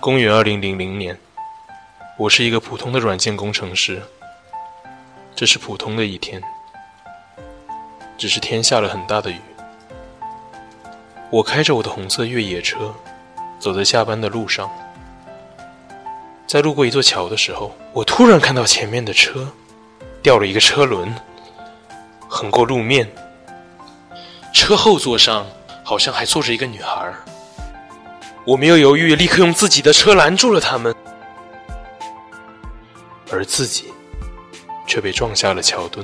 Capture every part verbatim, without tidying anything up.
公元二零零零年，我是一个普通的软件工程师。这是普通的一天，只是天下了很大的雨。我开着我的红色越野车，走在下班的路上。在路过一座桥的时候，我突然看到前面的车掉了一个车轮，横过路面。车后座上好像还坐着一个女孩。我没有犹豫，立刻用自己的车拦住了他们，而自己却被撞下了桥墩。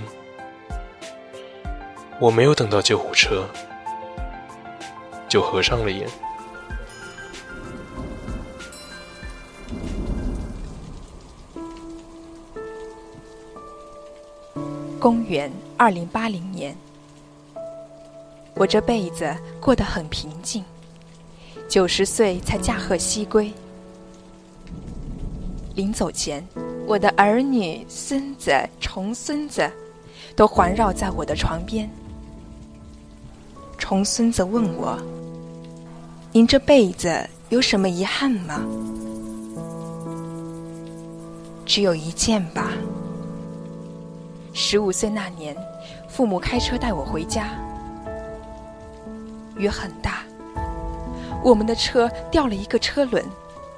我没有等到救护车，就合上了眼。 公元二零八零年，我这辈子过得很平静，九十岁才驾鹤西归。临走前，我的儿女、孙子、重孙子都环绕在我的床边。重孙子问我：“您这辈子有什么遗憾吗？”只有一件吧。十五岁那年，父母开车带我回家，雨很大，我们的车掉了一个车轮。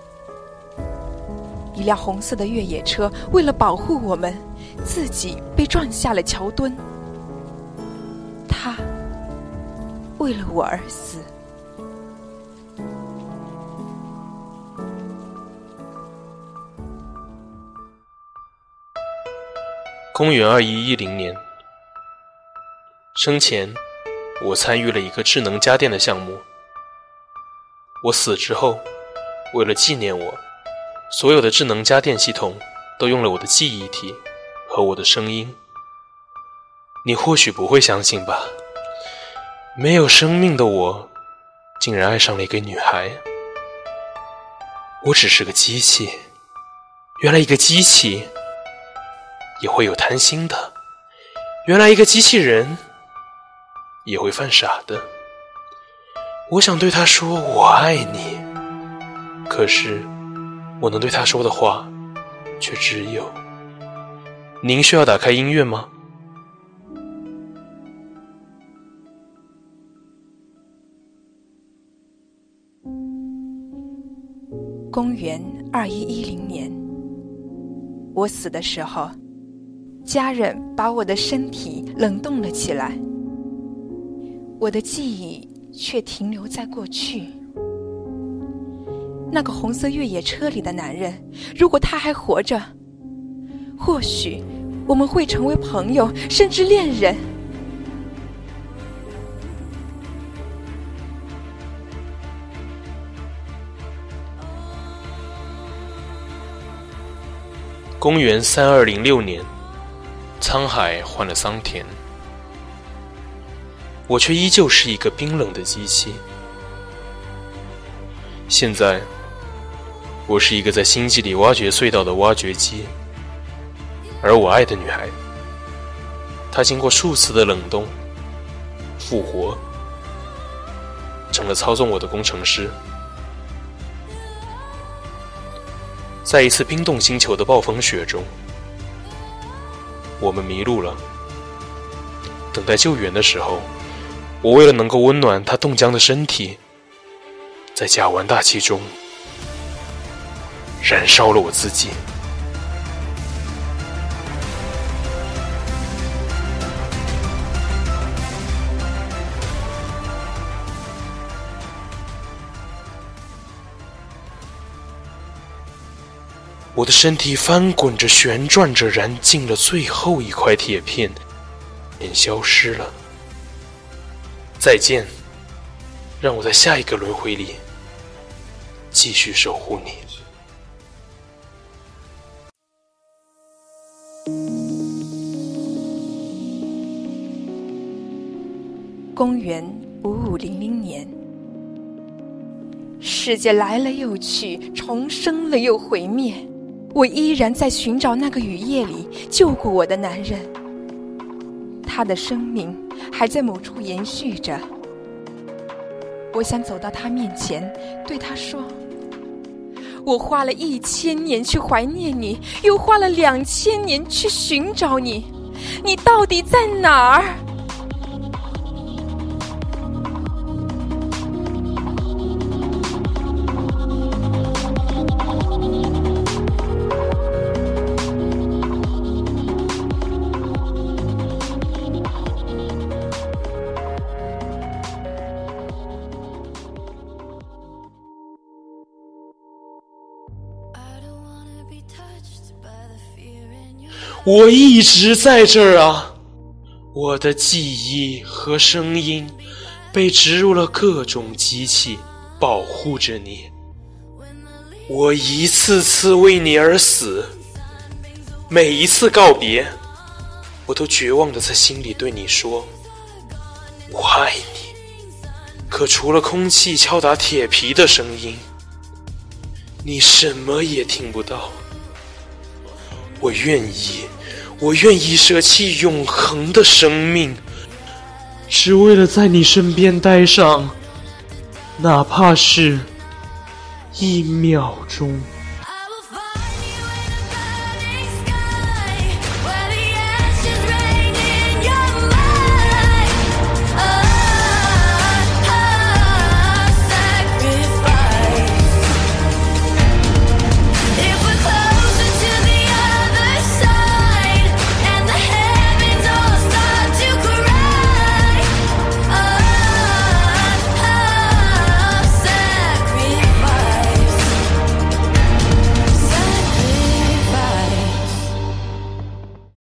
一辆红色的越野车为了保护我们，自己被撞下了桥墩。他为了我而死。 公元二一一零年，生前我参与了一个智能家电的项目。我死之后，为了纪念我，所有的智能家电系统都用了我的记忆体和我的声音。你或许不会相信吧，没有生命的我竟然爱上了一个女孩。我只是个机器，原来一个机器也会有贪心的，原来一个机器人也会犯傻的。我想对他说我爱你，可是我能对他说的话却只有：您需要打开音乐吗？ 公元二一一零年，我死的时候，家人把我的身体冷冻了起来，我的记忆却停留在过去。那个红色越野车里的男人，如果他还活着，或许我们会成为朋友，甚至恋人。 公元三二零六年，沧海换了桑田，我却依旧是一个冰冷的机器。现在我是一个在星际里挖掘隧道的挖掘机，而我爱的女孩，她经过数次的冷冻复活，成了操纵我的工程师。在一次冰冻星球的暴风雪中，我们迷路了。等待救援的时候，我为了能够温暖她冻僵的身体，在甲烷大气中燃烧了我自己。我的身体翻滚着旋转着，燃尽了最后一块铁片，便消失了。再见，让我在下一个轮回里继续守护你。 公元五五零零年，世界来了又去，重生了又毁灭，我依然在寻找那个雨夜里救过我的男人，他的生命还在某处延续着。我想走到他面前，对他说： 我花了一千年去怀念你，又花了两千年去寻找你，你到底在哪儿？ 我一直在这儿啊，我的记忆和声音被植入了各种机器，保护着你。我一次次为你而死，每一次告别，我都绝望地在心里对你说，我爱你。可除了空气敲打铁皮的声音，你什么也听不到。我愿意，我愿意舍弃永恒的生命，只为了在你身边待上，哪怕是一秒钟。